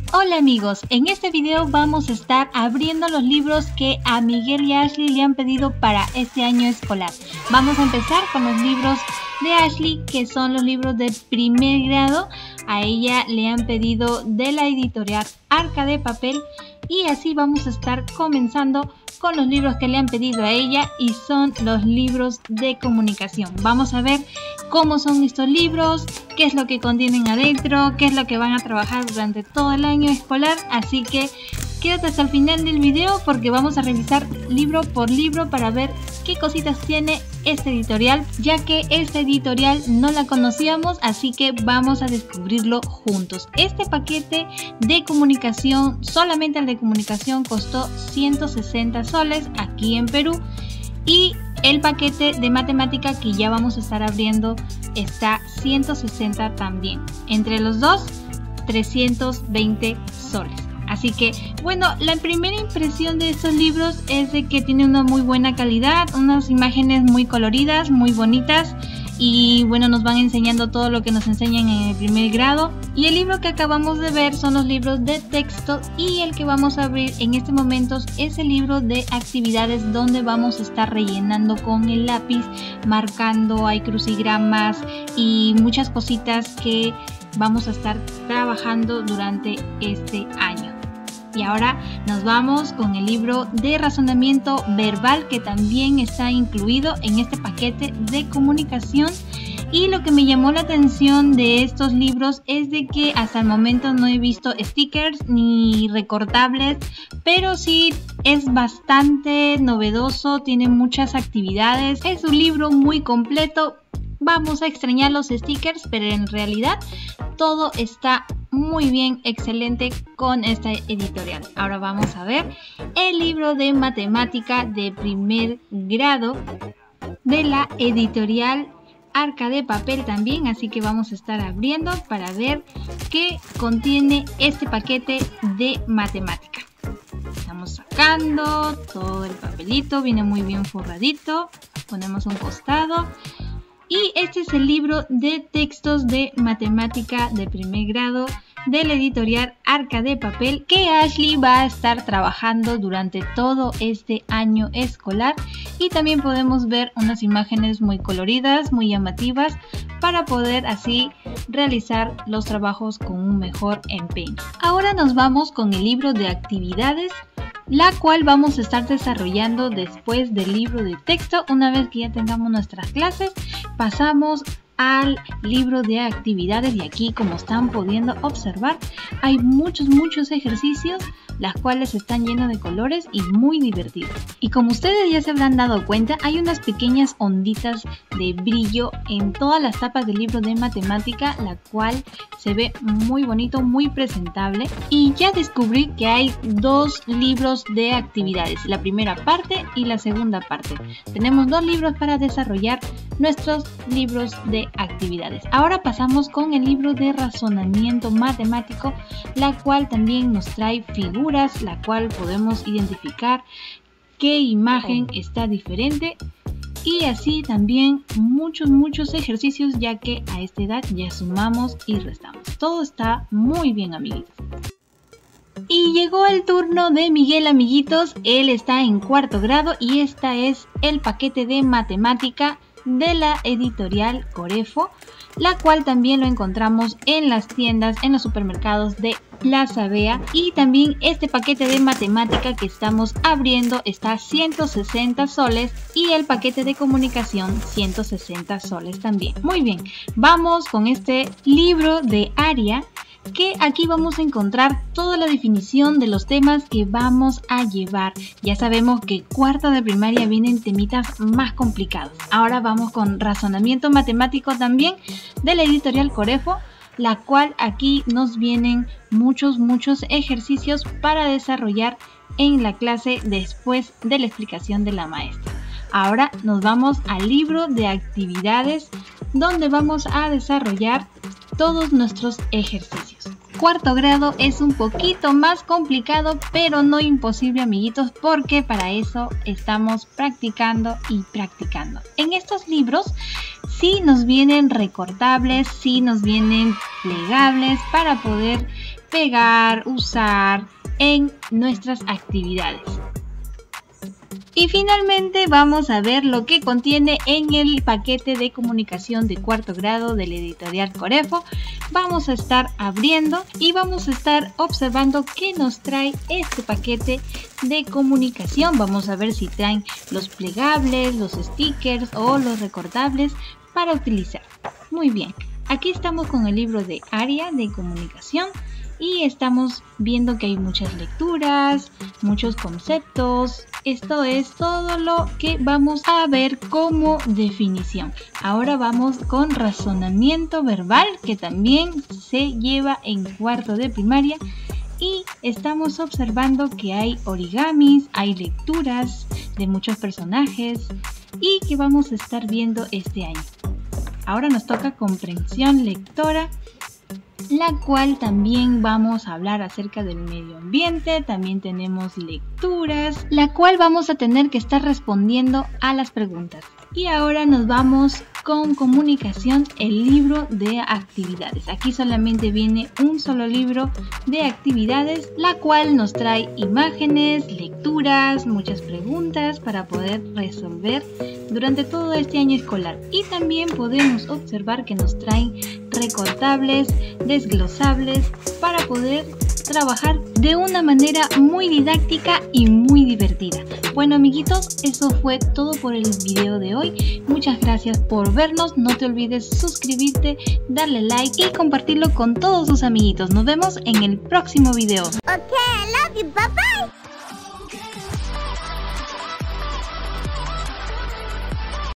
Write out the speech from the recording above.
Hola amigos, en este video vamos a estar abriendo los libros que a Miguel y Ashley le han pedido para este año escolar. Vamos a empezar con los libros de Ashley, que son los libros de primer grado. A ella le han pedido de la editorial Arca de Papel y así vamos a estar comenzando con los libros que le han pedido a ella y son los libros de comunicación. Vamos a ver cómo son estos libros, qué es lo que contienen adentro, qué es lo que van a trabajar durante todo el año escolar, así que quédate hasta el final del video porque vamos a revisar libro por libro para ver qué cositas tiene este editorial, ya que esta editorial no la conocíamos, así que vamos a descubrirlo juntos. Este paquete de comunicación, solamente el de comunicación, costó 160 soles aquí en Perú, y el paquete de matemática que ya vamos a estar abriendo está 160 también. Entre los dos, 320 soles. Así que, bueno, la primera impresión de estos libros es de que tiene una muy buena calidad, unas imágenes muy coloridas, muy bonitas. Y bueno, nos van enseñando todo lo que nos enseñan en el primer grado. Y el libro que acabamos de ver son los libros de texto, y el que vamos a abrir en este momento es el libro de actividades, donde vamos a estar rellenando con el lápiz, marcando, hay crucigramas y muchas cositas que vamos a estar trabajando durante este año. Y ahora nos vamos con el libro de razonamiento verbal, que también está incluido en este paquete de comunicación. Y lo que me llamó la atención de estos libros es de que hasta el momento no he visto stickers ni recortables, pero sí es bastante novedoso, tiene muchas actividades, es un libro muy completo. Vamos a extrañar los stickers, pero en realidad todo está muy bien, excelente con esta editorial. Ahora vamos a ver el libro de matemática de primer grado de la editorial Arca de Papel también, así que vamos a estar abriendo para ver qué contiene este paquete de matemática. Estamos sacando todo el papelito, viene muy bien forradito, ponemos un costado. Y este es el libro de textos de matemática de primer grado de la editorial Arca de Papel, que Ashley va a estar trabajando durante todo este año escolar. Y también podemos ver unas imágenes muy coloridas, muy llamativas, para poder así realizar los trabajos con un mejor empeño. Ahora nos vamos con el libro de actividades, la cual vamos a estar desarrollando después del libro de texto. Una vez que ya tengamos nuestras clases, pasamos al libro de actividades, y aquí, como están pudiendo observar, hay muchos ejercicios, las cuales están llenos de colores y muy divertidos. Y como ustedes ya se habrán dado cuenta, hay unas pequeñas onditas de brillo en todas las tapas del libro de matemática, la cual se ve muy bonito, muy presentable. Y ya descubrí que hay dos libros de actividades, la primera parte y la segunda parte. Tenemos dos libros para desarrollar nuestros libros de actividades. Ahora pasamos con el libro de razonamiento matemático, la cual también nos trae figuras, la cual podemos identificar qué imagen está diferente, y así también muchos ejercicios, ya que a esta edad ya sumamos y restamos. Todo está muy bien, amiguitos. Y llegó el turno de Miguel, amiguitos. Él está en cuarto grado y esta es el paquete de matemática de la editorial Corefo, la cual también lo encontramos en las tiendas, en los supermercados de Plaza Vea. Y también este paquete de matemática que estamos abriendo está a 160 soles y el paquete de comunicación 160 soles también. Muy bien, vamos con este libro de área, que aquí vamos a encontrar toda la definición de los temas que vamos a llevar. Ya sabemos que cuarto de primaria vienen temitas más complicados. Ahora vamos con razonamiento matemático también de la editorial Corefo, la cual aquí nos vienen muchos ejercicios para desarrollar en la clase después de la explicación de la maestra. Ahora nos vamos al libro de actividades, donde vamos a desarrollar todos nuestros ejercicios. Cuarto grado es un poquito más complicado, pero no imposible, amiguitos, porque para eso estamos practicando y practicando. En estos libros sí nos vienen recortables, sí nos vienen plegables para poder pegar, usar en nuestras actividades. Y finalmente vamos a ver lo que contiene en el paquete de comunicación de cuarto grado del editorial Corefo. Vamos a estar abriendo y vamos a estar observando qué nos trae este paquete de comunicación. Vamos a ver si traen los plegables, los stickers o los recortables para utilizar. Muy bien, aquí estamos con el libro de área de comunicación. Y estamos viendo que hay muchas lecturas, muchos conceptos. Esto es todo lo que vamos a ver como definición. Ahora vamos con razonamiento verbal, que también se lleva en cuarto de primaria. Y estamos observando que hay origamis, hay lecturas de muchos personajes y que vamos a estar viendo este año. Ahora nos toca comprensión lectora, la cual también vamos a hablar acerca del medio ambiente. También tenemos lecturas, la cual vamos a tener que estar respondiendo a las preguntas. Y ahora nos vamos con comunicación, el libro de actividades. Aquí solamente viene un solo libro de actividades, la cual nos trae imágenes, lecturas, muchas preguntas para poder resolver durante todo este año escolar. Y también podemos observar que nos traen recortables, desglosables para poder trabajar de una manera muy didáctica y muy divertida. Bueno, amiguitos, eso fue todo por el video de hoy. Muchas gracias por vernos. No te olvides suscribirte, darle like y compartirlo con todos tus amiguitos. Nos vemos en el próximo video. Okay, I love you. Bye bye.